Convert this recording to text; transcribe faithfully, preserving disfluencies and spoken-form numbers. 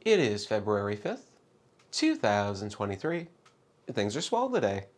It is February fifth, two thousand twenty-three, and things are swell today.